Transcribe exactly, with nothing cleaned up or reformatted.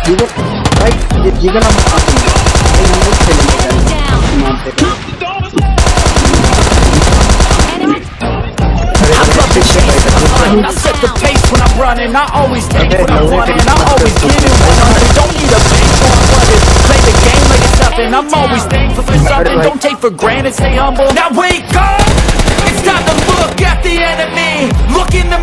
Giga, भाई ये Giga नाम का है, ये हम लोग खेलेंगे मानते हैं। I set the pace when I'm running. I always take what I want and I always give it one hundred. Don't need a bank or a budget. Play the game like it's nothing. I'm always thankful for something. Don't take for granted, stay humble. Now wake up! It's time to look at the enemy. Look in the